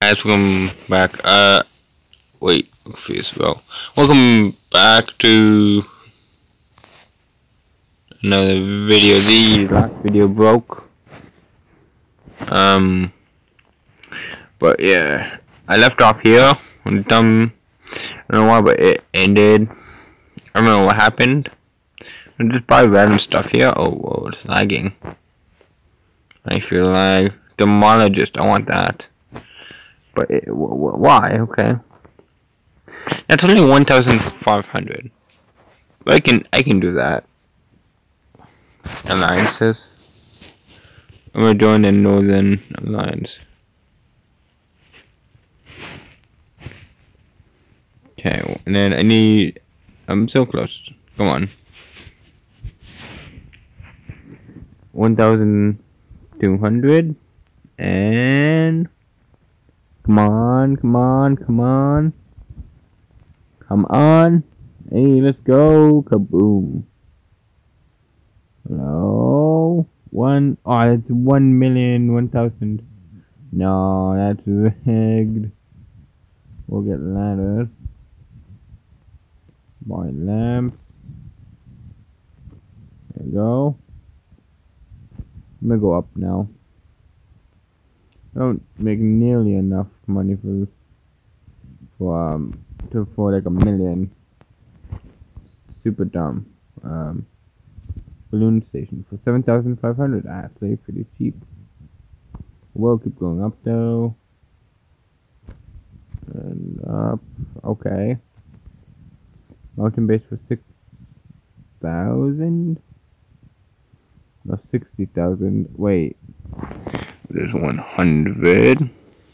Guys, welcome back. Wait, confused. Well, welcome back to another video. The last video broke. But yeah, I left off here. I don't know why, but it ended. I don't know what happened. I just buy random stuff here. Oh, whoa, it's lagging. I feel like demologist. I want that. But why? Okay. That's only 1,500. But I can do that. Alliances. We're doing the Northern Alliance. Okay, and then I need. I'm so close. Come on. 1,200 and. Come on, come on, come on. Come on. Hey, let's go. Kaboom. Hello. Oh, that's 1,001,000. No, that's rigged. We'll get ladders. Buy lamps. There you go. I'm gonna go up now. I don't make nearly enough money for like 1 million. Super dumb. Balloon station for 7,500. Actually, pretty cheap. We'll keep going up though. And up. Okay. Mountain base for 6,000. No, 60,000. Wait. There's 100.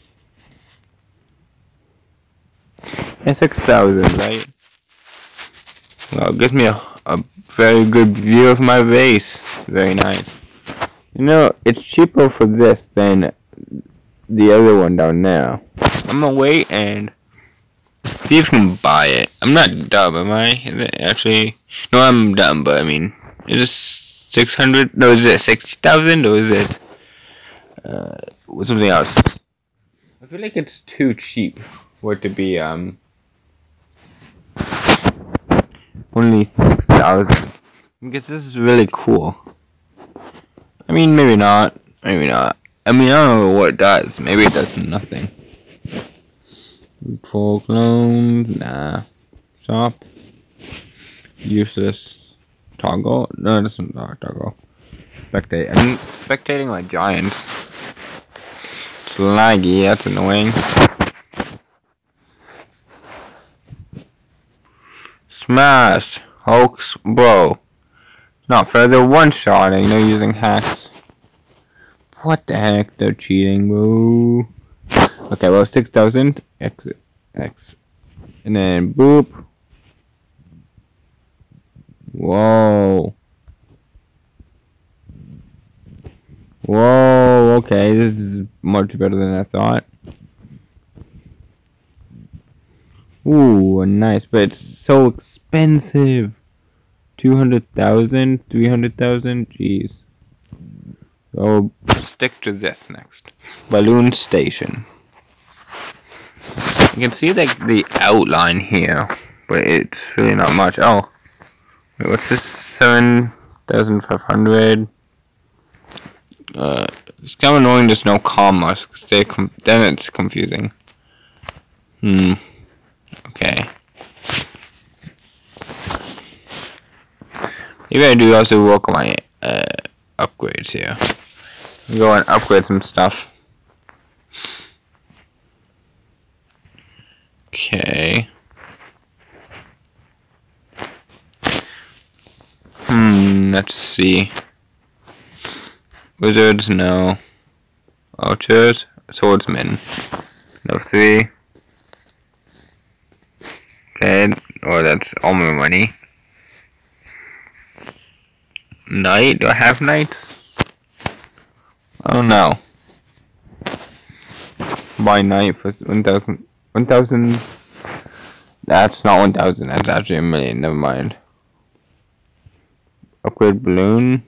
And 6,000, right? Well, it gives me a very good view of my base. Very nice. You know, it's cheaper for this than the other one down there. I'm gonna wait and see if I can buy it. I'm not dumb, am I? Is it actually? No, I'm dumb, but I mean, is it 600? No, is it 60,000 or is it something else? I feel like it's too cheap for it to be only 6,000. Because this is really cool. I mean, maybe not. Maybe not. I mean, I don't know what it does. Maybe it does nothing. Full clone. Nah. Shop. Useless. Toggle. No, this is not toggle. Spectate. I'm spectating like giants. It's laggy. That's annoying. Smash. Hoax. Bro. Not further one-shotting. They're using hacks. What the heck? They're cheating, bro. Okay, well, 6,000. Exit. X. And then boop. Whoa. Whoa, okay, this is much better than I thought. Ooh, nice, but it's so expensive. 200,000, 300,000, jeez. So, stick to this next. Balloon station. You can see like the outline here, but it's really not much. Oh, wait, what's this? 7,500. It's kind of annoying there's no commas, cause then it's confusing. Okay. Maybe I do also work on my upgrades here. Go and upgrade some stuff. Okay. Let's see. Wizards, no. Archers, swordsmen. No 3. Okay, oh, that's all my money. Knight? Do I have knights? I don't know. Buy knight for 1,000. 1,000. That's not 1,000. That's actually 1,000,000. Never mind. Upgrade balloon.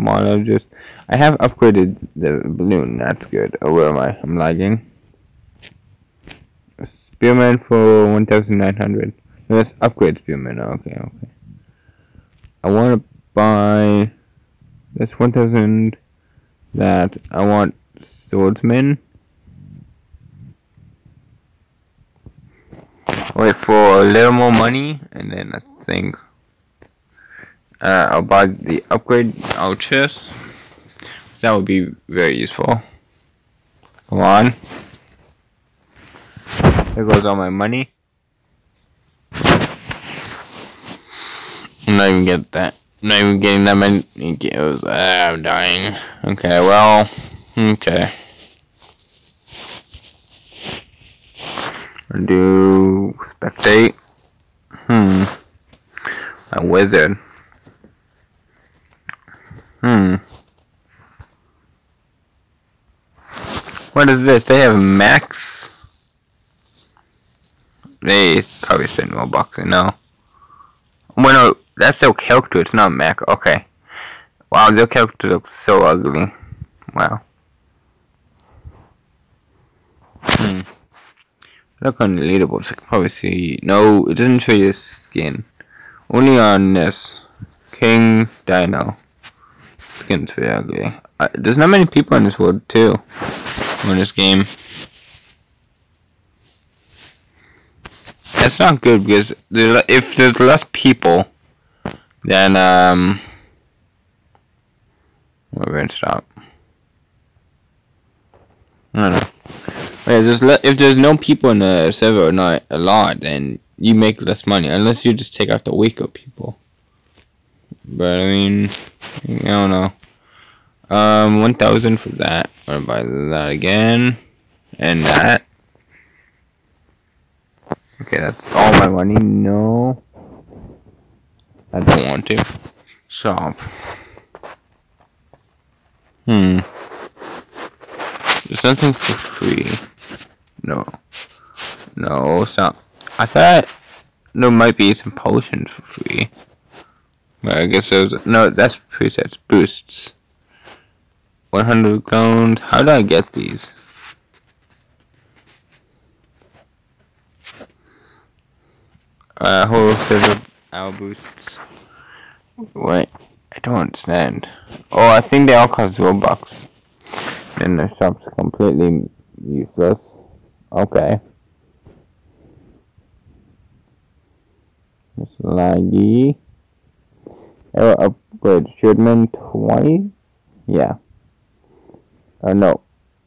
Demologist. I have upgraded the balloon. That's good. Oh, where am I? I'm lagging. Spearman for 1,900. Let's upgrade Spearman. Okay. I want to buy this 1,000. That I want Swordsman. Wait for a little more money, and then I think I'll buy the upgrade chest. That would be very useful. Come on. There goes all my money. I'm not even getting that. I'm not even getting that many kills. I'm dying. Okay, well. Okay. I'll do spectate. A wizard. What is this? They have max? They probably spend more bucks, you know. Well, no, that's their character, it's not max. Okay. Wow, their character looks so ugly. Wow. Look on the leaderboards, I can probably see. No, it doesn't show your skin. Only on this. King Dino. Skin's very ugly. There's not many people in this world, too. In this game. That's not good because if there's less people, then we're going to stop. I don't know. If there's no people in the server or not a lot, then you make less money unless you just take out the weaker people. But I mean, I don't know. 1,000 for that. I'm gonna buy that again, and that. Okay, that's all my money. No, I don't want to. Shop. There's nothing for free. No, stop. I thought there might be some potions for free. But I guess those. No, that's presets. Boosts. 100 clones. How do I get these? Whole set of our boosts. Wait, I don't understand. Oh, I think they all cost Robux. Then the shop's completely useless. Okay. It's laggy. Arrow upgrade. Shieldman 20? Yeah. No.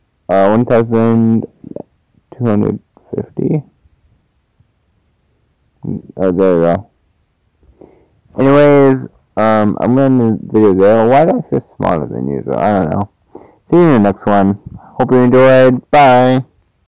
1,250. Oh, there we go. Anyways, I'm gonna end the video there. Why do I feel smaller than usual? I don't know. See you in the next one. Hope you enjoyed. Bye.